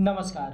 नमस्कार।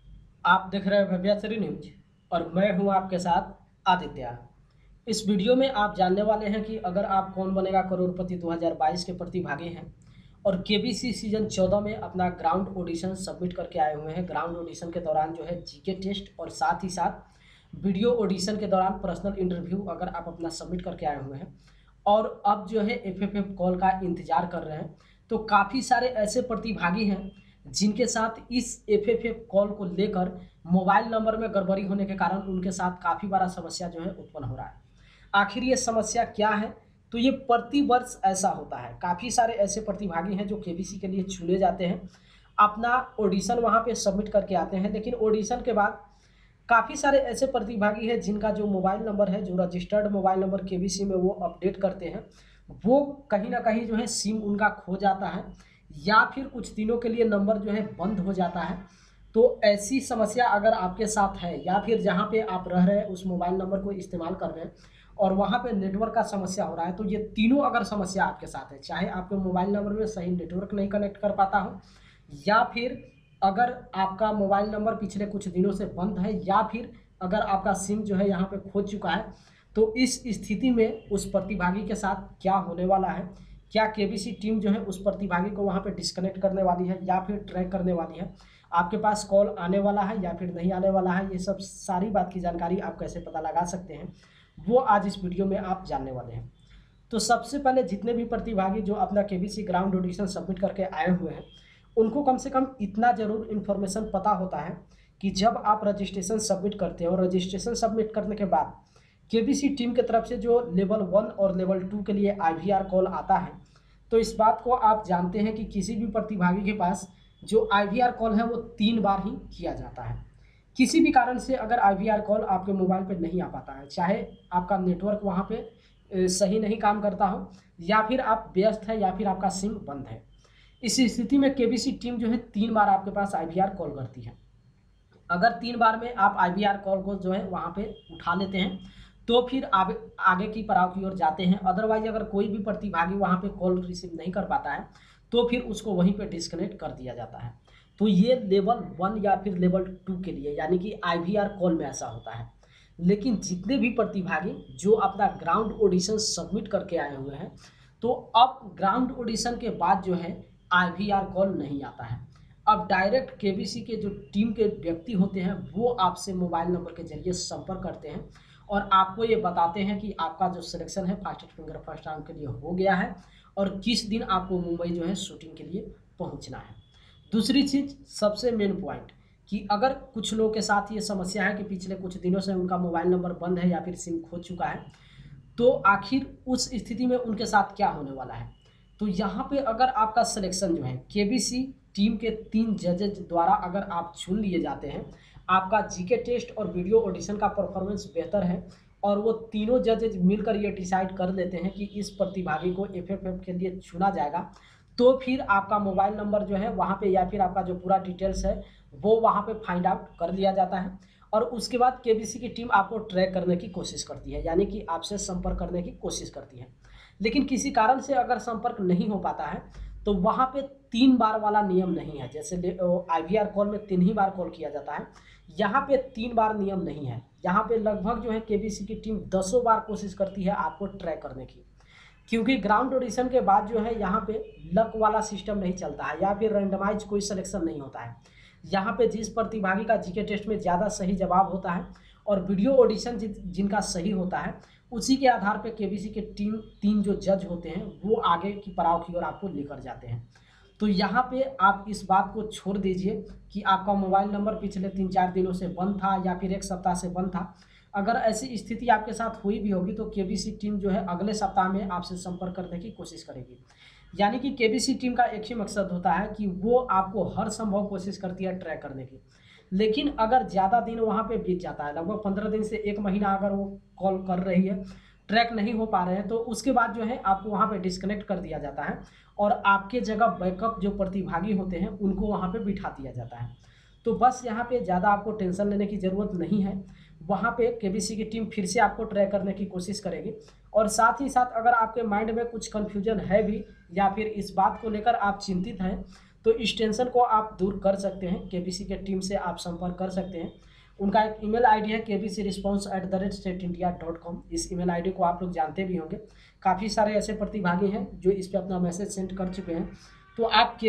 आप देख रहे हैं भव्याश्री न्यूज और मैं हूं आपके साथ आदित्य। इस वीडियो में आप जानने वाले हैं कि अगर आप कौन बनेगा करोड़पति 2022 के प्रतिभागी हैं और केबीसी सीजन 14 में अपना ग्राउंड ऑडिशन सबमिट करके आए हुए हैं। ग्राउंड ऑडिशन के दौरान जो है जीके टेस्ट और साथ ही साथ वीडियो ऑडिशन के दौरान पर्सनल इंटरव्यू अगर आप अपना सबमिट करके आए हुए हैं और अब जो है एफएफएफ कॉल का इंतजार कर रहे हैं, तो काफ़ी सारे ऐसे प्रतिभागी हैं जिनके साथ इस एफएफएफ कॉल को लेकर मोबाइल नंबर में गड़बड़ी होने के कारण उनके साथ काफ़ी बड़ा समस्या जो है उत्पन्न हो रहा है। आखिर ये समस्या क्या है? तो ये प्रति वर्ष ऐसा होता है। काफ़ी सारे ऐसे प्रतिभागी हैं जो केबीसी के लिए चुने जाते हैं, अपना ऑडिशन वहाँ पे सबमिट करके आते हैं, लेकिन ऑडिशन के बाद काफ़ी सारे ऐसे प्रतिभागी हैं जिनका जो मोबाइल नंबर है, जो रजिस्टर्ड मोबाइल नंबर केबीसी में वो अपडेट करते हैं, वो कहीं ना कहीं जो है सिम उनका खो जाता है या फिर कुछ दिनों के लिए नंबर जो है बंद हो जाता है। तो ऐसी समस्या अगर आपके साथ है या फिर जहाँ पे आप रह रहे हैं उस मोबाइल नंबर को इस्तेमाल कर रहे हैं और वहाँ पे नेटवर्क का समस्या हो रहा है, तो ये तीनों अगर समस्या आपके साथ है, चाहे आपके मोबाइल नंबर में सही नेटवर्क नहीं कनेक्ट कर पाता हो या फिर अगर आपका मोबाइल नंबर पिछले कुछ दिनों से बंद है या फिर अगर आपका सिम जो है यहाँ पे खो चुका है, तो इस स्थिति में उस प्रतिभागी के साथ क्या होने वाला है, क्या केबीसी टीम जो है उस प्रतिभागी को वहाँ पे डिस्कनेक्ट करने वाली है या फिर ट्रैक करने वाली है, आपके पास कॉल आने वाला है या फिर नहीं आने वाला है, ये सब सारी बात की जानकारी आप कैसे पता लगा सकते हैं, वो आज इस वीडियो में आप जानने वाले हैं। तो सबसे पहले जितने भी प्रतिभागी जो अपना केबीसी ग्राउंड ऑडिशन सबमिट करके आए हुए हैं, उनको कम से कम इतना ज़रूर इन्फॉर्मेशन पता होता है कि जब आप रजिस्ट्रेशन सबमिट करते हैं और रजिस्ट्रेशन सबमिट करने के बाद केबीसी टीम की तरफ से जो लेवल 1 और लेवल 2 के लिए आईवीआर कॉल आता है, तो इस बात को आप जानते हैं कि किसी भी प्रतिभागी के पास जो आईवीआर कॉल है वो 3 बार ही किया जाता है। किसी भी कारण से अगर आईवीआर कॉल आपके मोबाइल पे नहीं आ पाता है, चाहे आपका नेटवर्क वहाँ पे सही नहीं काम करता हो या फिर आप व्यस्त है या फिर आपका सिम बंद है, इस स्थिति में केबीसी टीम जो है 3 बार आपके पास आईवीआर कॉल करती है। अगर 3 बार में आप आईवीआर कॉल को जो है वहाँ पे उठा लेते हैं तो फिर आप आगे की पड़ाव की ओर जाते हैं। अदरवाइज अगर कोई भी प्रतिभागी वहाँ पे कॉल रिसीव नहीं कर पाता है तो फिर उसको वहीं पे डिस्कनेक्ट कर दिया जाता है। तो ये लेवल 1 या फिर लेवल 2 के लिए यानी कि आईवीआर कॉल में ऐसा होता है। लेकिन जितने भी प्रतिभागी जो अपना ग्राउंड ऑडिशन सबमिट करके आए हुए हैं, तो अब ग्राउंड ऑडिशन के बाद जो है आईवीआर कॉल नहीं आता है। अब डायरेक्ट केबीसी के जो टीम के व्यक्ति होते हैं वो आपसे मोबाइल नंबर के जरिए संपर्क करते हैं और आपको ये बताते हैं कि आपका जो सिलेक्शन है फास्टेस्ट फिंगर फर्स्ट राउंड के लिए हो गया है और किस दिन आपको मुंबई जो है शूटिंग के लिए पहुंचना है। दूसरी चीज़, सबसे मेन पॉइंट, कि अगर कुछ लोगों के साथ ये समस्या है कि पिछले कुछ दिनों से उनका मोबाइल नंबर बंद है या फिर सिम खो चुका है, तो आखिर उस स्थिति में उनके साथ क्या होने वाला है। तो यहाँ पे अगर आपका सिलेक्शन जो है केबीसी टीम के 3 जजेज द्वारा अगर आप चुन लिए जाते हैं, आपका जीके टेस्ट और वीडियो ऑडिशन का परफॉर्मेंस बेहतर है और वो तीनों जजेज मिलकर ये डिसाइड कर लेते हैं कि इस प्रतिभागी को एफएफएफ के लिए चुना जाएगा, तो फिर आपका मोबाइल नंबर जो है वहाँ पे या फिर आपका जो पूरा डिटेल्स है वो वहाँ पे फाइंड आउट कर लिया जाता है और उसके बाद केबीसी की टीम आपको ट्रैक करने की कोशिश करती है, यानी कि आपसे संपर्क करने की कोशिश करती है। लेकिन किसी कारण से अगर संपर्क नहीं हो पाता है तो वहाँ पे 3 बार वाला नियम नहीं है। जैसे आईवीआर कॉल में 3 ही बार कॉल किया जाता है, यहाँ पे 3 बार नियम नहीं है। यहाँ पे लगभग जो है केबीसी की टीम 10 बार कोशिश करती है आपको ट्रैक करने की, क्योंकि ग्राउंड ऑडिशन के बाद जो है यहाँ पे लक वाला सिस्टम नहीं चलता है या फिर रैंडमाइज कोई सिलेक्शन नहीं होता है। यहाँ पे जिस प्रतिभागी का जीके टेस्ट में ज़्यादा सही जवाब होता है और वीडियो ऑडिशन जिनका सही होता है, उसी के आधार पे केबीसी के टीम 3 जो जज होते हैं वो आगे की पड़ाव की ओर आपको लेकर जाते हैं। तो यहाँ पे आप इस बात को छोड़ दीजिए कि आपका मोबाइल नंबर पिछले 3-4 दिनों से बंद था या फिर 1 सप्ताह से बंद था। अगर ऐसी स्थिति आपके साथ हुई भी होगी तो केबीसी टीम जो है अगले सप्ताह में आपसे संपर्क करने की कोशिश करेगी। यानी कि केबीसी टीम का एक ही मकसद होता है कि वो आपको हर संभव कोशिश करती है ट्रैक करने की। लेकिन अगर ज़्यादा दिन वहाँ पे बीत जाता है, लगभग 15 दिन से 1 महीना अगर वो कॉल कर रही है, ट्रैक नहीं हो पा रहे हैं, तो उसके बाद जो है आपको वहाँ पे डिस्कनेक्ट कर दिया जाता है और आपके जगह बैकअप जो प्रतिभागी होते हैं उनको वहाँ पे बिठा दिया जाता है। तो बस यहाँ पे ज़्यादा आपको टेंशन लेने की ज़रूरत नहीं है। वहाँ पे केबीसी की टीम फिर से आपको ट्रैक करने की कोशिश करेगी और साथ ही साथ अगर आपके माइंड में कुछ कन्फ्यूजन है भी या फिर इस बात को लेकर आप चिंतित हैं, तो इस टेंशन को आप दूर कर सकते हैं, केबीसी के टीम से आप संपर्क कर सकते हैं। उनका एक ईमेल आईडी है kbcresponse@statindia.com। इस ईमेल आईडी को आप लोग जानते भी होंगे। काफ़ी सारे ऐसे प्रतिभागी हैं जो इस पे अपना मैसेज सेंड कर चुके हैं। तो आप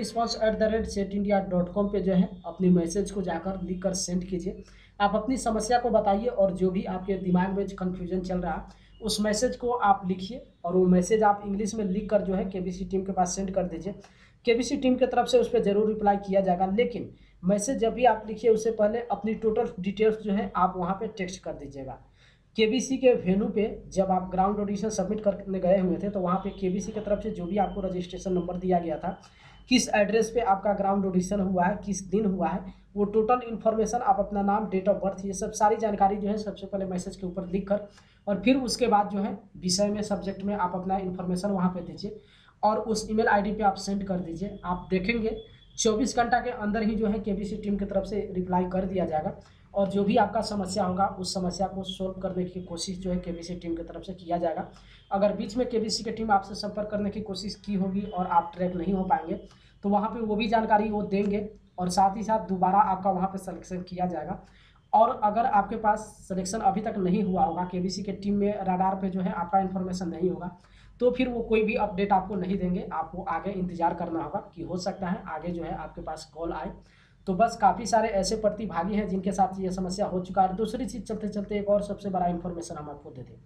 kbcresponse@statindia.com पे जो है अपनी मैसेज को जाकर लिख कर सेंड कीजिए। आप अपनी समस्या को बताइए और जो भी आपके दिमाग में कन्फ्यूजन चल रहा है उस मैसेज को आप लिखिए और वो मैसेज आप इंग्लिश में लिख कर जो है केबीसी टीम के पास सेंड कर दीजिए। केबीसी टीम की तरफ से उस पर ज़रूर रिप्लाई किया जाएगा, लेकिन मैसेज जब भी आप लिखिए उससे पहले अपनी टोटल डिटेल्स जो है आप वहाँ पे टेक्स्ट कर दीजिएगा। केबीसी के वेन्यू पे जब आप ग्राउंड ऑडिशन सबमिट करने गए हुए थे तो वहाँ पे केबीसी की तरफ से जो भी आपको रजिस्ट्रेशन नंबर दिया गया था, किस एड्रेस पे आपका ग्राउंड ऑडिशन हुआ है, किस दिन हुआ है, वो टोटल इन्फॉर्मेशन आप अपना नाम, डेट ऑफ बर्थ, ये सब सारी जानकारी जो है सबसे पहले मैसेज के ऊपर लिख कर और फिर उसके बाद जो है विषय में, सब्जेक्ट में आप अपना इन्फॉर्मेशन वहाँ पे दीजिए और उस ईमेल आईडी पे आप सेंड कर दीजिए। आप देखेंगे 24 घंटा के अंदर ही जो है केबीसी टीम की तरफ से रिप्लाई कर दिया जाएगा और जो भी आपका समस्या होगा उस समस्या को सोल्व करने की कोशिश जो है केबीसी टीम की तरफ से किया जाएगा। अगर बीच में केबीसी की टीम आपसे संपर्क करने की कोशिश की होगी और आप ट्रैक नहीं हो पाएंगे तो वहाँ पे वो भी जानकारी वो देंगे और साथ ही साथ दोबारा आपका वहाँ पे सिलेक्शन किया जाएगा। और अगर आपके पास सिलेक्शन अभी तक नहीं हुआ होगा, केबीसी के टीम में रडार पे जो है आपका इन्फॉर्मेशन नहीं होगा, तो फिर वो कोई भी अपडेट आपको नहीं देंगे। आपको आगे इंतजार करना होगा कि हो सकता है आगे जो है आपके पास कॉल आए। तो बस काफ़ी सारे ऐसे प्रतिभागी हैं जिनके साथ ये समस्या हो चुका है। दूसरी चीज़ चलते चलते एक और सबसे बड़ा इन्फॉर्मेशन हम आपको दे दें।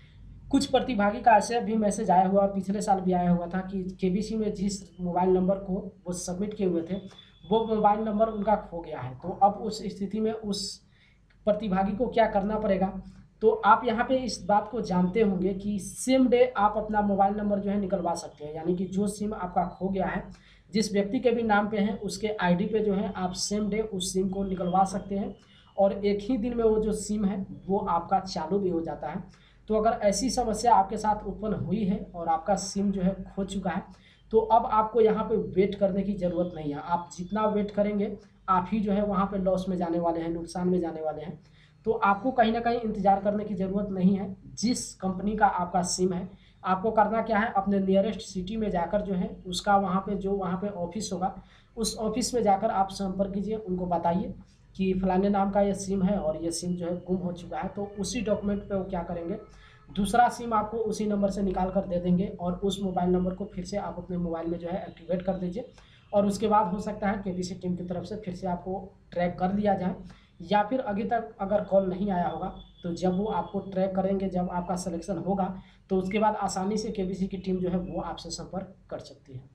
कुछ प्रतिभागी का ऐसे भी मैसेज आया हुआ और पिछले साल भी आया हुआ था कि केबीसी में जिस मोबाइल नंबर को वो सबमिट किए हुए थे वो मोबाइल नंबर उनका खो गया है। तो अब उस स्थिति में उस प्रतिभागी को क्या करना पड़ेगा, तो आप यहाँ पे इस बात को जानते होंगे कि सेम डे आप अपना मोबाइल नंबर जो है निकलवा सकते हैं। यानी कि जो सिम आपका खो गया है, जिस व्यक्ति के भी नाम पे है उसके आईडी पे जो है आप सेम डे उस सिम को निकलवा सकते हैं और एक ही दिन में वो जो सिम है वो आपका चालू भी हो जाता है। तो अगर ऐसी समस्या आपके साथ उत्पन्न हुई है और आपका सिम जो है खो चुका है तो अब आपको यहाँ पे वेट करने की ज़रूरत नहीं है। आप जितना वेट करेंगे आप ही जो है वहाँ पे लॉस में जाने वाले हैं, नुकसान में जाने वाले हैं। तो आपको कहीं ना कहीं इंतज़ार करने की ज़रूरत नहीं है। जिस कंपनी का आपका सिम है आपको करना क्या है, अपने नियरेस्ट सिटी में जाकर जो है उसका वहाँ पे जो वहाँ पे ऑफिस होगा उस ऑफिस में जाकर आप संपर्क कीजिए, उनको बताइए कि फलाने नाम का ये सिम है और ये सिम जो है गुम हो चुका है। तो उसी डॉक्यूमेंट पे वो क्या करेंगे, दूसरा सिम आपको उसी नंबर से निकाल कर दे देंगे और उस मोबाइल नंबर को फिर से आप अपने मोबाइल में जो है एक्टिवेट कर दीजिए और उसके बाद हो सकता है केबीसी टीम की तरफ से फिर से आपको ट्रैक कर लिया जाए या फिर अभी तक अगर कॉल नहीं आया होगा तो जब वो आपको ट्रैक करेंगे, जब आपका सिलेक्शन होगा तो उसके बाद आसानी से केबीसी की टीम जो है वो आपसे संपर्क कर सकती है।